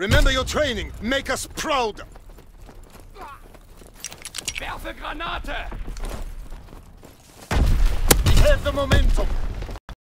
Remember your training. Make us proud. Werfe Granate! We have the momentum.